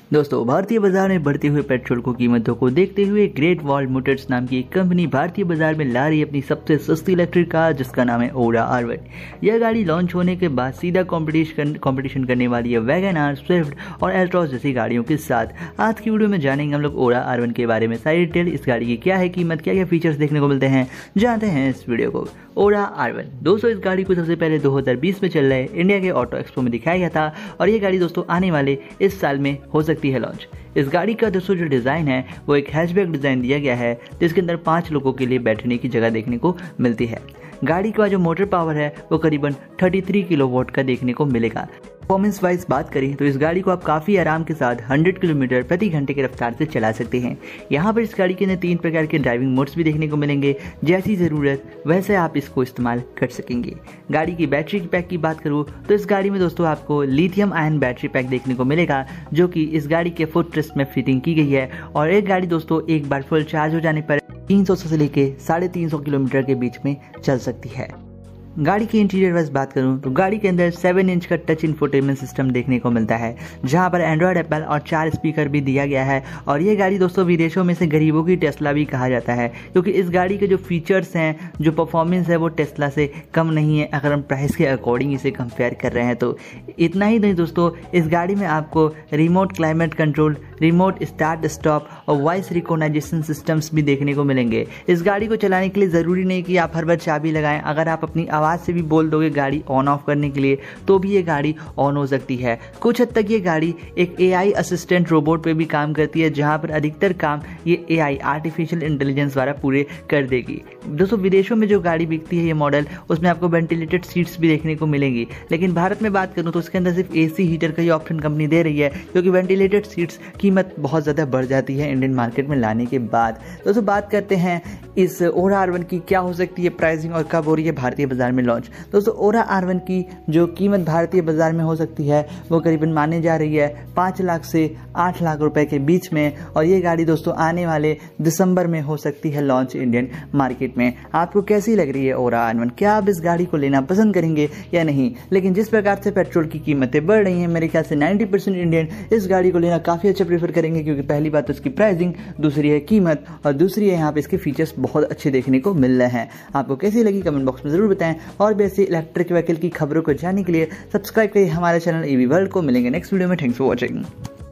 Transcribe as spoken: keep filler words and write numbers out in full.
दोस्तों, भारतीय बाजार में बढ़ते हुए पेट्रोल को कीमतों को देखते हुए ग्रेट वॉल मोटर्स नाम की एक कंपनी भारतीय बाजार में ला रही है अपनी सबसे सस्ती इलेक्ट्रिक कार, जिसका नाम है ओरा आर वन। यह गाड़ी लॉन्च होने के बाद सीधा कॉम्पिटिशन कॉम्पिटिशन करने वाली है वैगन आर, स्विफ्ट और एल्ट्रॉस जैसी गाड़ियों के साथ। आज की वीडियो में जानेंगे हम लोग ओरा आर वन के बारे में सारी डिटेल, इस गाड़ी की क्या है कीमत, क्या क्या फीचर्स देखने को मिलते हैं, जानते हैं इस वीडियो को। ओरा आर वन दोस्तों, इस गाड़ी को सबसे पहले दो हज़ार बीस में चल रहे इंडिया के ऑटो एक्सपो में दिखाया गया था और ये गाड़ी दोस्तों आने वाले इस साल में हो सकती है लॉन्च। इस गाड़ी का दोस्तों जो डिज़ाइन है वो एक हैचबैक डिज़ाइन दिया गया है, जिसके अंदर पाँच लोगों के लिए बैठने की जगह देखने को मिलती है। गाड़ी का जो मोटर पावर है वो करीबन तैंतीस किलोवाट का देखने को मिलेगा। परफॉर्मेंस वाइज बात करें तो इस गाड़ी को आप काफ़ी आराम के साथ सौ किलोमीटर प्रति घंटे की रफ्तार से चला सकते हैं। यहाँ पर इस गाड़ी के अंदर तीन प्रकार के ड्राइविंग मोड्स भी देखने को मिलेंगे, जैसी ज़रूरत वैसे आप इसको इस्तेमाल कर सकेंगे। गाड़ी की बैटरी की पैक की बात करूँ तो इस गाड़ी में दोस्तों आपको लिथियम आयन बैटरी पैक देखने को मिलेगा, जो कि इस गाड़ी के फुट रेस्ट में फिटिंग की गई है। और एक गाड़ी दोस्तों एक बार फुल चार्ज हो जाने पर तीन सौ से लेके साढ़े तीन सौ किलोमीटर के बीच में चल सकती है। गाड़ी की इंटीरियर वाइज बात करूं तो गाड़ी के अंदर सेवन इंच का टच इंफोटेनमेंट सिस्टम देखने को मिलता है, जहां पर एंड्रॉयड, एप्पल और चार स्पीकर भी दिया गया है। और ये गाड़ी दोस्तों विदेशों में से गरीबों की टेस्ला भी कहा जाता है, क्योंकि इस गाड़ी के जो फीचर्स हैं, जो परफॉर्मेंस है वो टेस्ला से कम नहीं है अगर हम प्राइस के अकॉर्डिंग इसे कंपेयर कर रहे हैं तो। इतना ही नहीं दोस्तों, इस गाड़ी में आपको remote climate control, remote start stop और वॉइस रिकॉग्निशन सिस्टम्स भी देखने को मिलेंगे। इस गाड़ी को चलाने के लिए ज़रूरी नहीं कि आप हर बार चाबी लगाएं, अगर आप अपनी आवाज़ से भी बोल दोगे गाड़ी ऑन ऑफ करने के लिए तो भी ये गाड़ी ऑन हो सकती है। कुछ हद तक ये गाड़ी एक एआई असिस्टेंट रोबोट पे भी काम करती है, जहां पर अधिकतर काम ये एआई आर्टिफिशियल इंटेलिजेंस द्वारा पूरे कर देगी। दोस्तों, विदेशों में जो गाड़ी बिकती है ये मॉडल, उसमें आपको वेंटिलेटेड सीट्स भी देखने को मिलेंगी, लेकिन भारत में बात करूँ तो उसके अंदर सिर्फ एसी हीटर का ही ऑप्शन कंपनी दे रही है, क्योंकि वेंटिलेटेड सीट्स कीमत बहुत ज़्यादा बढ़ जाती है इंडियन मार्केट में लाने के बाद। दोस्तों, बात करते हैं इस ओरा आर वन की क्या हो सकती है प्राइसिंग और कब हो रही है भारतीय बाजार में लॉन्च। दोस्तों, ओरा आर वन की जो कीमत भारतीय बाजार में हो सकती है वो करीबन मानी जा रही है पाँच लाख से आठ लाख रुपए के बीच में, और ये गाड़ी दोस्तों आने वाले दिसंबर में हो सकती है लॉन्च इंडियन मार्केट में। आपको कैसी लग रही है ओरा आर वन? क्या आप इस गाड़ी को लेना पसंद करेंगे या नहीं? लेकिन जिस प्रकार से पेट्रोल की कीमतें बढ़ रही हैं, मेरे ख्याल से नब्बे परसेंट इंडियन इस गाड़ी को लेना काफ़ी अच्छा प्रेफर करेंगे, क्योंकि पहली बात तो इसकी प्राइसिंग, दूसरी है कीमत और दूसरी है यहाँ पे इसके फीचर्स बहुत अच्छे देखने को मिल रहे हैं। आपको कैसी लगी कमेंट बॉक्स में जरूर बताएं, और भी ऐसी इलेक्ट्रिक व्हीकल की खबरों को जानने के लिए सब्सक्राइब करिए हमारे चैनल ईवी वर्ल्ड को। मिलेंगे नेक्स्ट वीडियो में। Thanks for watching.